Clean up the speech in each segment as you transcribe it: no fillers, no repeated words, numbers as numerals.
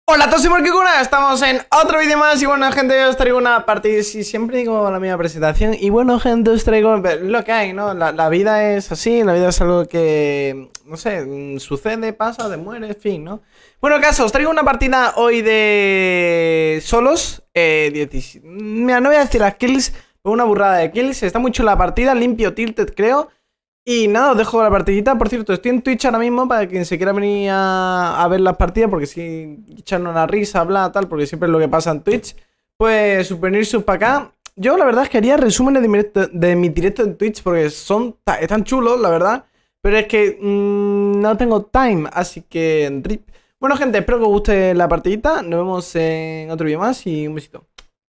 Hola a todos y Morkikuna, estamos en otro vídeo más y bueno gente, os traigo una partida, si siempre digo la misma presentación y bueno gente, os traigo lo que hay, ¿no? La vida es así, la vida es algo que, no sé, sucede, pasa, te muere, en fin, ¿no? Bueno, caso, os traigo una partida hoy de solos, mira, no voy a decir las kills, pero una burrada de kills, está muy chula la partida, limpio tilted creo. Y nada, os dejo la partidita. Por cierto, estoy en Twitch ahora mismo para quien se quiera venir a ver las partidas, porque si echarnos una risa, bla, tal, porque siempre es lo que pasa en Twitch. Pues venir para acá. Yo la verdad es que haría resúmenes de mi directo en Twitch porque están chulos, la verdad. Pero es que no tengo time, así que rip. Bueno gente, espero que os guste la partidita. Nos vemos en otro vídeo más y un besito.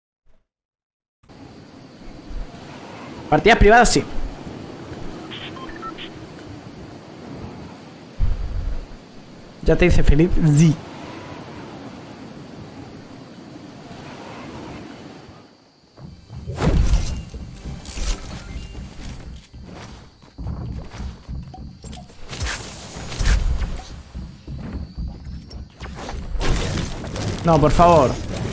Partidas privadas, sí. Ya te dice feliz, sí. No, por favor.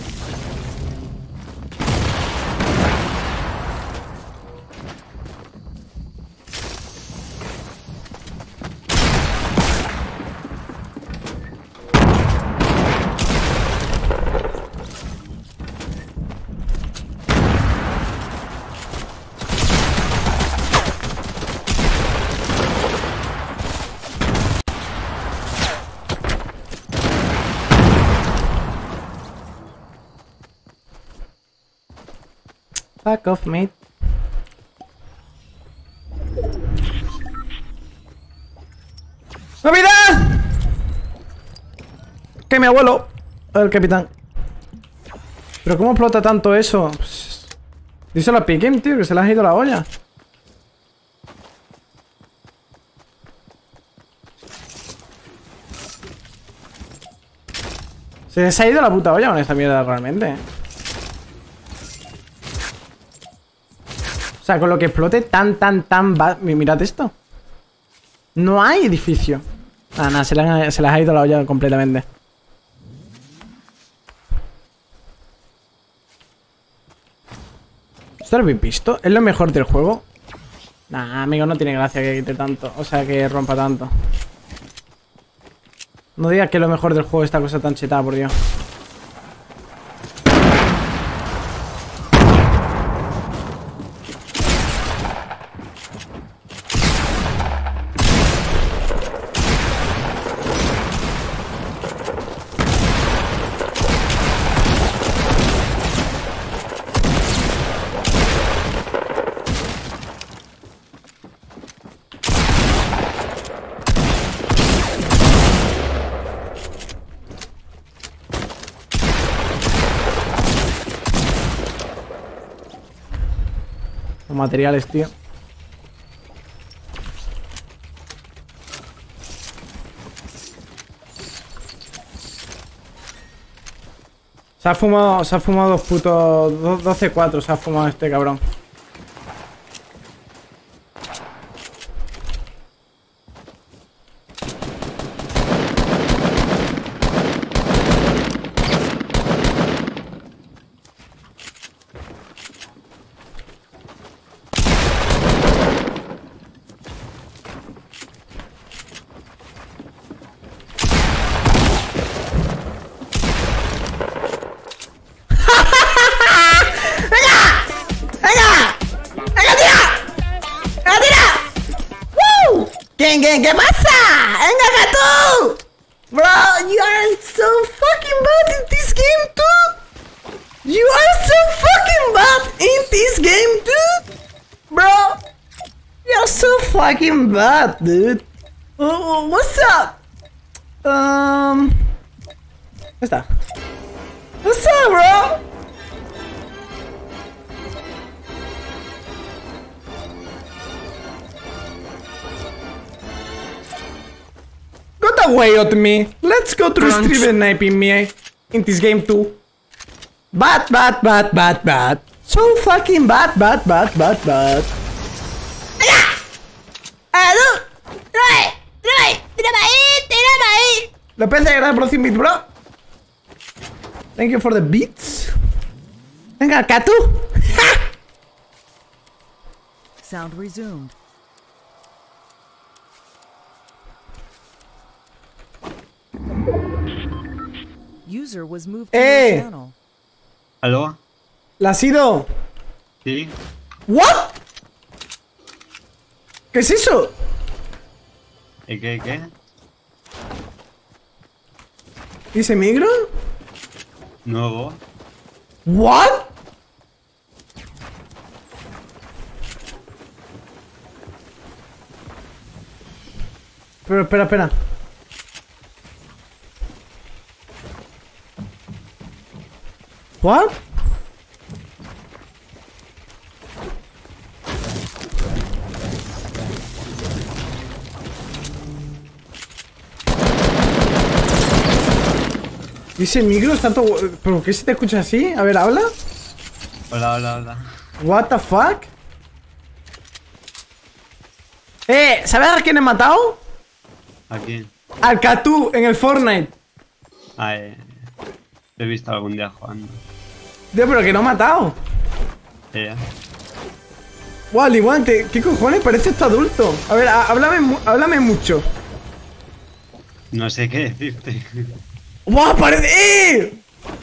Fuck off, mate. ¡Navidad! Que mi abuelo, el capitán. ¿Pero cómo explota tanto eso? Pues, díselo a Piquen, tío, que se le ha ido la olla. Se les ha ido la puta olla con esta mierda realmente. O sea, con lo que explote tan mirad esto. No hay edificio. Nada, se les ha ido la olla completamente. ¿Esto lo habéis visto? ¿Es lo mejor del juego? Nah, amigo, no tiene gracia que quite tanto. O sea, que rompa tanto. No digas que es lo mejor del juego esta cosa tan chetada, por Dios. Los materiales, tío. Se ha fumado dos putos 12-4, se ha fumado este cabrón. ¿Qué pasa? ¡Venga, gato! Bro, you are so fucking bad in this game too! You are so fucking bad in this game too! Bro! You're so fucking bad, dude! Oh, what's up? ¿Dónde está? What's up, bro? Got away at me. Let's go through stream sniping me in this game too. Bad. So fucking bad. ¡Aló! ¡Tírame ahí! ¡Tírame ahí! Lo pensé que era por 100 bits, bro. Thank you for the beats. Venga, Catu. Sound resumed. User was moved to your channel. ¿Aló? ¿La has ido? Sí. ¿What? ¿Qué es eso? ¿Qué? ¿Dice micro? Nuevo. ¿What? Pero espera. ¿What? Dice micro, tanto. ¿Pero qué se te escucha así? A ver, habla. Hola. What the fuck? ¿Sabes a quién he matado? ¿A quién? Al Catu en el Fortnite. Lo he visto algún día jugando. Tío, pero que no he matado. Ya. Wow, igual, ¿qué cojones? Parece esto adulto. A ver, háblame mucho. No sé qué decirte. ¡Wow! ¡Parece!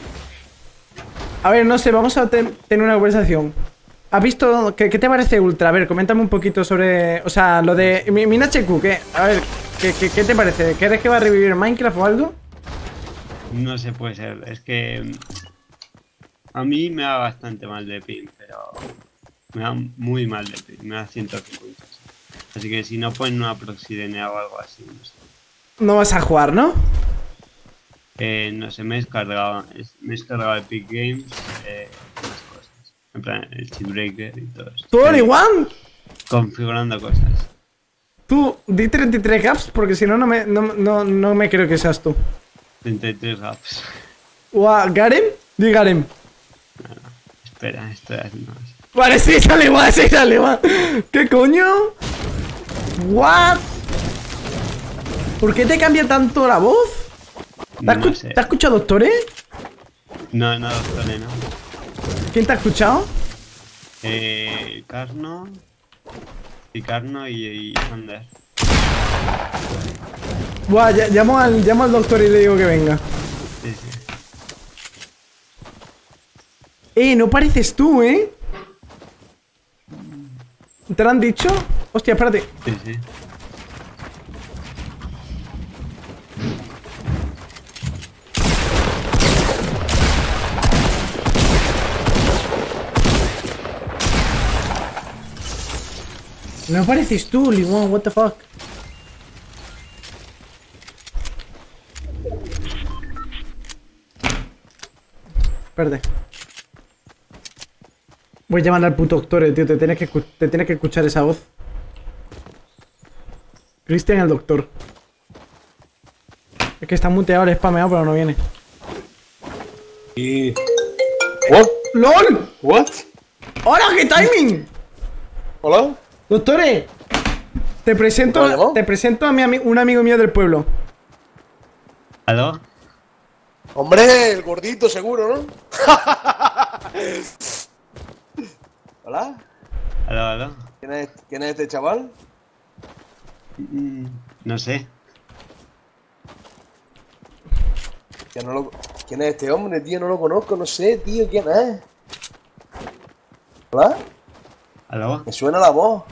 A ver, no sé, vamos a tener una conversación. ¿Has visto? ¿Qué te parece Ultra? A ver, coméntame un poquito sobre... O sea, lo de... Min HQ, ¿qué? A ver, ¿qué te parece? ¿Crees que va a revivir Minecraft o algo? No sé, puede ser. Es que... A mí me da bastante mal de ping, pero... Me da muy mal de ping. Me da 150. Así que si no ponen una proxy DNA o algo así, no sé. No vas a jugar, ¿no? No sé, me he descargado Epic Games, unas cosas. En plan, el Cheatbreaker y todo eso. ¿Tú, only one? Configurando cosas. Tú, di 33 gaps porque si no, no me creo que seas tú. 33 gaps. Wow, ¿Garen? Di Garen. No, espera, esto es más. Vale, sí, sale igual. ¿Qué coño? What? ¿Por qué te cambia tanto la voz? No sé. ¿Te has escuchado Doctore? No, doctor, no. ¿Quién te ha escuchado? Carno. Y Carno y Sander. Buah, llamo al doctor y le digo que venga. Sí. No pareces tú, ¿eh? ¿Te lo han dicho? Hostia, espérate. Sí. No pareces tú, Limón, what the fuck. Espérate. Voy a llamar al puto doctor, tío. Te tienes que escuchar esa voz. Cristian el doctor. Es que está muteado, el spameado, pero no viene. What? ¡LOL! What? ¡Hola, qué timing! ¿Hola? Doctores, te presento a un amigo mío del pueblo. ¿Aló? Hombre, el gordito seguro, ¿no? ¿Hola? ¿Aló? ¿Quién es este chaval? No sé. ¿Quién es este hombre, tío? No lo conozco, no sé, tío, ¿quién es? ¿Hola? ¿Aló? Me suena la voz.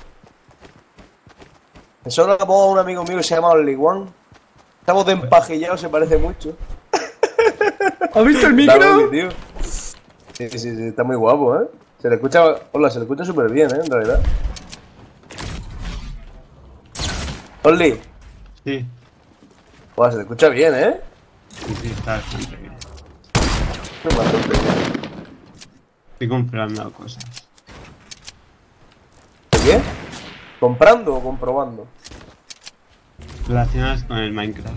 Me suena la voz a un amigo mío que se llama Only One. Esta voz de empajillado se parece mucho. ¿Has visto el Está micro? Only, tío. Sí, está muy guapo, ¿eh? Se le escucha... Hola, se le escucha súper bien, ¿eh? En realidad. Only. Sí. Hola, se le escucha bien, ¿eh? Sí, está bastante bien. Bastante bien. Estoy comprando cosas. ¿Qué? ¿Comprando o comprobando? Relacionadas con el Minecraft.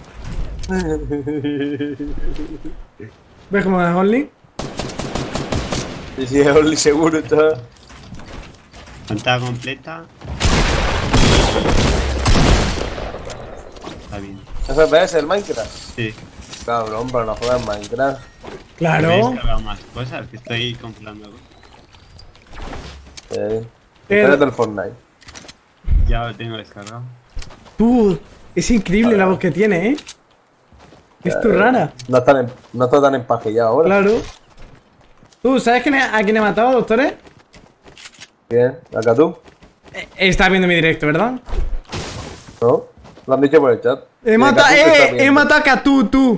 ¿Ves cómo es Only? Sí, Only seguro está... Pantalla completa. Está bien. FPS el Minecraft. Sí. Cabrón, pero no juegas Minecraft. Claro. Me he descargado más cosas, que estoy congelando. Espérate el Fortnite. Ya lo tengo descargado. Tú, es increíble la voz que tiene, ¿eh? Es tu rara. No está tan empajillado ahora. Claro. Tú, ¿sabes a quién he matado, doctores? Bien, acá tú. Estás viendo mi directo, ¿verdad? ¿No? Lo han dicho por el chat. He matado a Catu, tú.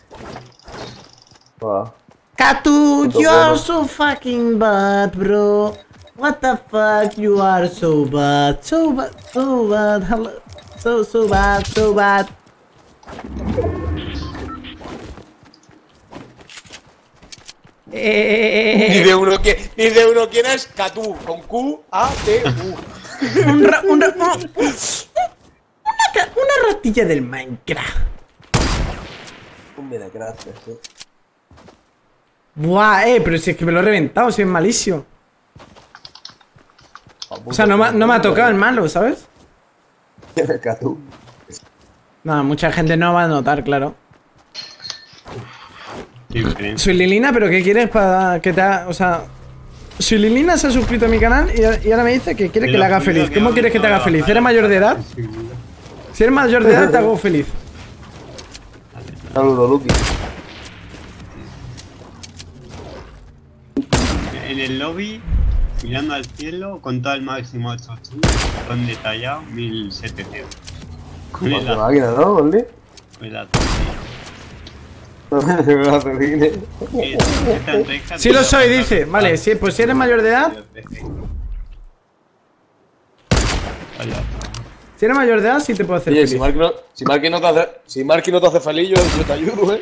Ah. Catu, Punto you are bueno. so fucking bad, bro. What the fuck, you are so bad, so bad, so bad, hello. So bad, so bad. Dice uno quién es Catu, con Q, A, T, U. Una ratilla del Minecraft. Mira, gracias, Buah, pero si es que me lo he reventado, si es malísimo. O sea, no me ha tocado el malo, ¿sabes? ¿Quién es Catu? No, mucha gente no va a notar, claro. Qué diferencia. Soy Lilina, pero ¿qué quieres para que te haga...? O sea... Soy Lilina, se ha suscrito a mi canal y ahora me dice que quiere que le haga feliz. ¿Cómo quieres que te haga feliz? ¿Eres mayor de edad? Si eres mayor de edad, te hago feliz. Saludos, Lucky. En el lobby, mirando al cielo, con todo el máximo 8 con detallado 1700. Con Con el la máquina, ¿no, Oli? con el Gasolina. Sí lo soy, dice. Vale, sí, pues si eres mayor de edad... Si eres mayor de edad, sí te puedo hacer Oye, feliz. si Marky no te hace feliz, yo te ayudo,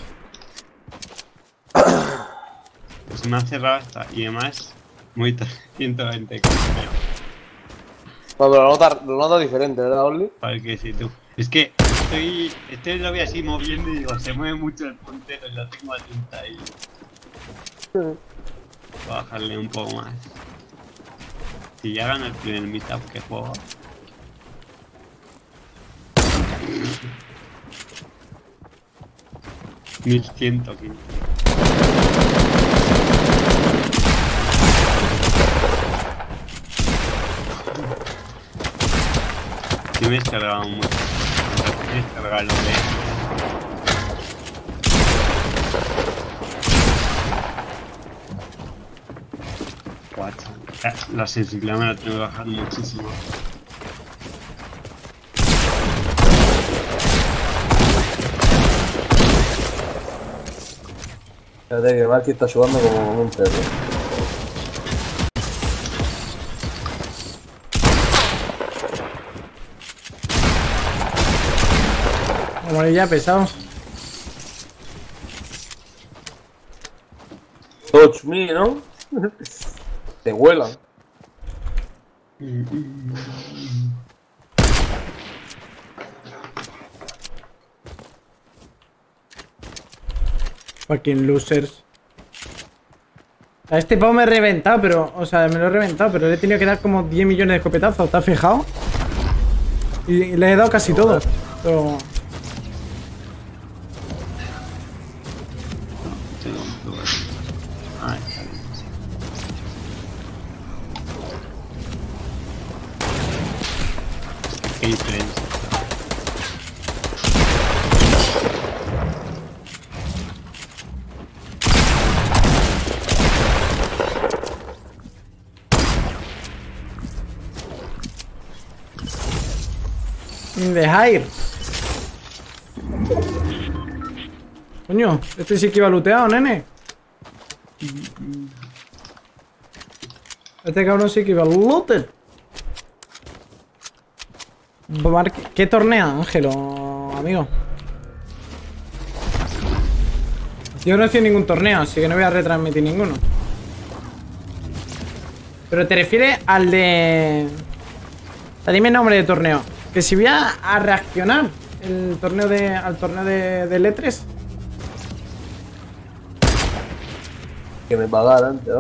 Pues me ha cerrado esta y además muy 120. No, pero lo notas diferente, ¿verdad, Oli? Para que si tú. Es que estoy lo voy así moviendo y digo, se mueve mucho el puntero y lo tengo a 30 y. Voy a bajarle un poco más. Si ya gano el primer meetup que juego. $1115. Sí me he descargado mucho. Me he descargado lo de... Guacho. La sensibilidad me la tengo que bajar muchísimo. Fíjate que Marky está sudando como un perro. Vamos ya, pesados. Touch me, ¿no? Te vuelan. Fucking losers. A este pavo me he reventado, pero... O sea, me lo he reventado, pero le he tenido que dar como 10 millones de escopetazos. ¿Te has fijado? Y le he dado casi todo. Pero... Ah, está bien. Qué diferencia. In the hire. Coño, este sí que iba looteado, nene. Este cabrón sí que iba looted. ¿Qué tornea, Ángelo, amigo? Yo no estoy en ningún torneo, así que no voy a retransmitir ninguno. Pero te refieres al de... O sea, dime el nombre de torneo. Que si voy a reaccionar al torneo de L3. Que me pagaran, ¿no?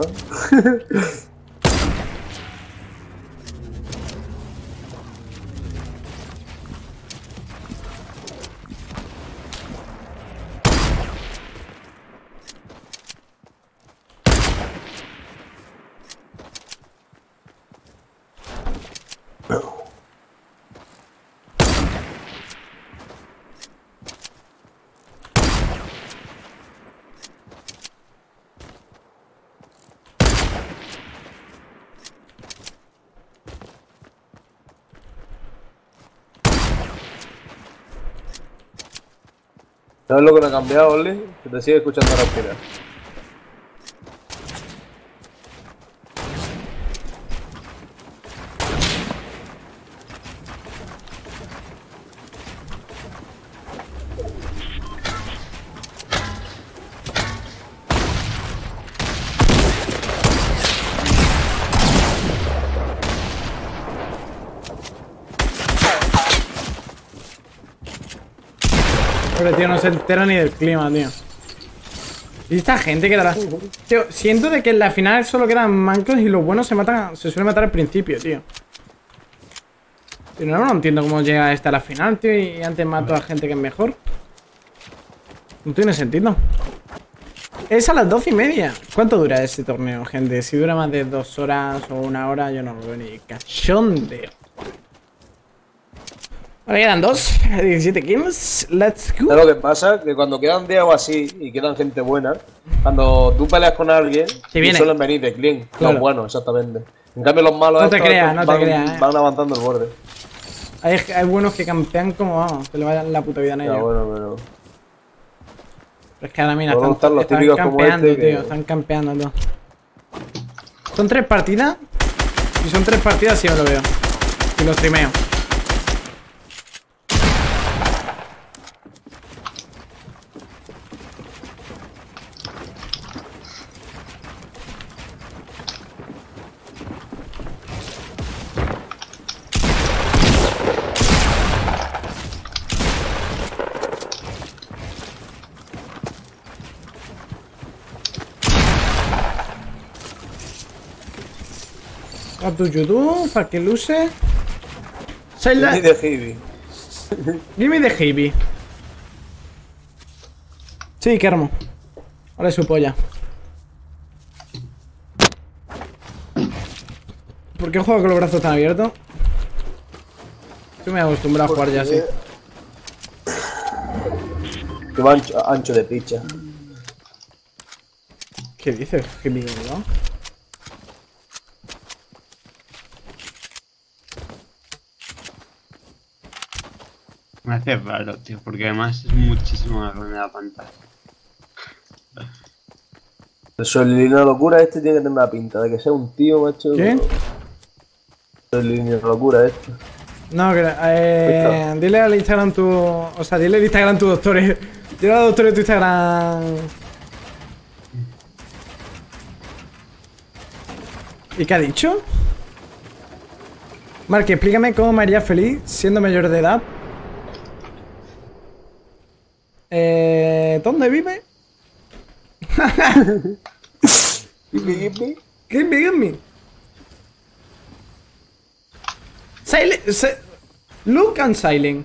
¿Sabes lo que no ha cambiado, Oli? Que te sigue escuchando respirar. Pero tío, no se entera ni del clima, tío. Y esta gente que da la... Tío, siento de que en la final solo quedan mancos y los buenos se suelen matar al principio, tío. Pero no entiendo cómo llega esta a la final, tío, y antes mato a gente que es mejor. No tiene sentido. Es a las 12:30. ¿Cuánto dura ese torneo, gente? Si dura más de 2 horas o 1 hora, yo no lo veo ni cachondeo. Ahora quedan 17 kills. Let's go. ¿Sabes lo que pasa? Que cuando quedan 10 o así y quedan gente buena, cuando tú peleas con alguien, suelen venir de clean. Claro. Los buenos, exactamente. En cambio, los malos No te creas, no te creas, van avanzando el borde. Hay buenos que campean como vamos, que le vayan la puta vida en ellos. Ya, bueno, pero. Pero es que ahora mira, Luego están los están típicos como campeando, este que- tío. Están campeando, tío. Son 3 partidas. Si son 3 partidas, sí me lo veo. Y los streameo. A tu YouTube, para que luce. Y de heavy. Give me the heavy. Sí, qué hermoso. Ahora es su polla. ¿Por qué juego con los brazos tan abiertos? Yo me he acostumbrado a jugar ya así. Que va ancho de picha. ¿Qué dices? ¿Qué miedo, no? Me hace raro, tío, porque además es muchísimo más grande la pantalla. El Solilino Locura este tiene que tener una pinta de que sea un tío, macho. ¿Qué? Solilino Locura este. No, que, dile al Instagram tu... O sea, dile al Instagram tu doctor. Dile al doctor de tu Instagram. ¿Y qué ha dicho? Marque, explícame cómo me haría feliz siendo mayor de edad. ¿Dónde vive? Give me. Look and Silent.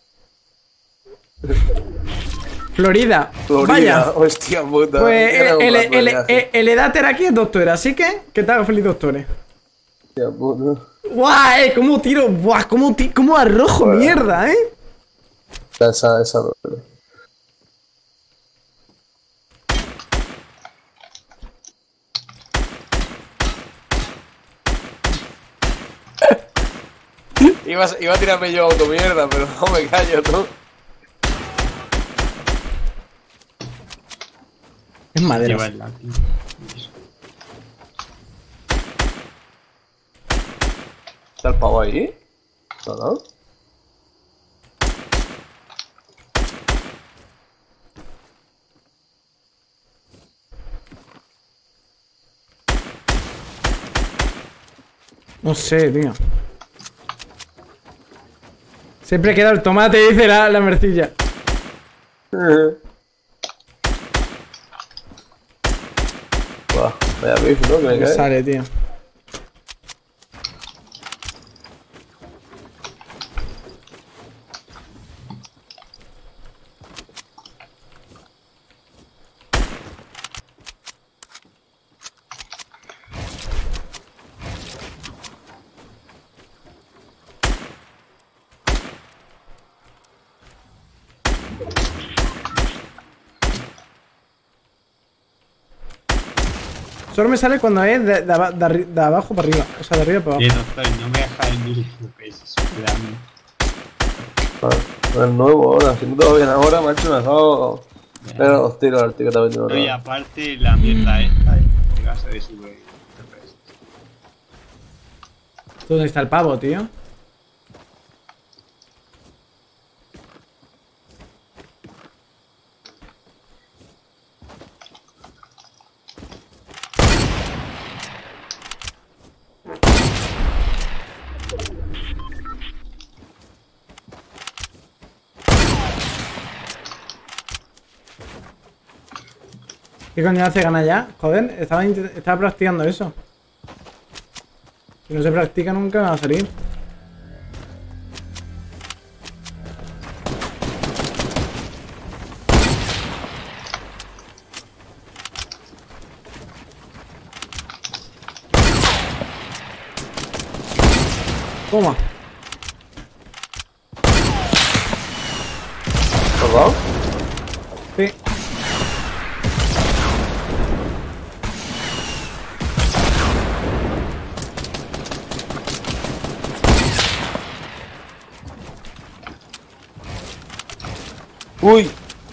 Florida. Vaya. Hostia puta. Pues Era un buen viaje. el Edater aquí es doctor, así que te haga feliz, doctores. Hostia puta. ¡Guau! ¿Cómo tiro? ¡Buah! ¿Cómo arrojo mierda, Esa. Iba a tirarme yo automierda, pero no me callo, tú. Es madera. Lleva el látigo. ¿Está el pavo ahí? ¿No? No sé, tío. Siempre queda el tomate, dice la mercilla. Buah, vaya beef, ¿no? Que me Me cae. sale, tío. Solo me sale cuando es de abajo para arriba. O sea, de arriba para abajo. Doctor, no me deja el 1000 FPS, cuidado. el nuevo ahora, si no todo bien ahora, macho, me ha dado. Pero los tiros al tío que te ha metido. No, y aparte la mierda esta, que va a ser sube FPS. ¿Dónde está el pavo, tío? ¿Qué coño hace ganar ya? Joder, estaba practicando eso. Si no se practica nunca va a salir. Toma. ¿Perdón? Sí. Uy.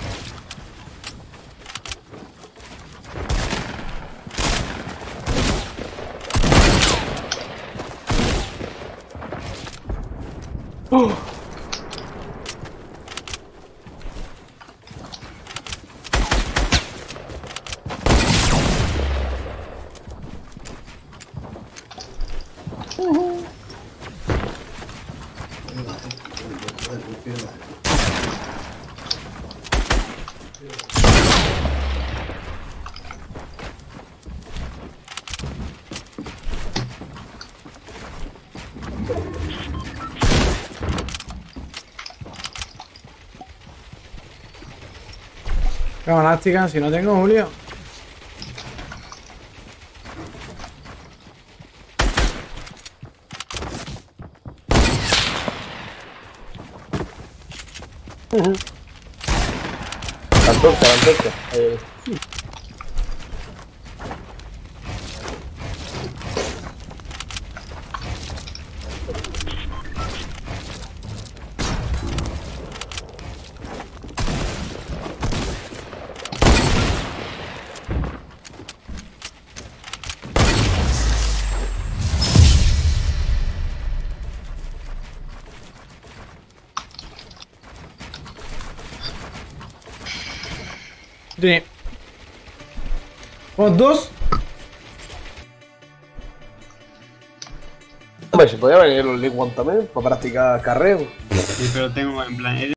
Cámara, chicas, si no tengo Julio. La antorcha. Ahí. Sí. ¿O dos? Hombre, si podía venir los League One también para practicar carreo. Sí, pero tengo en plan.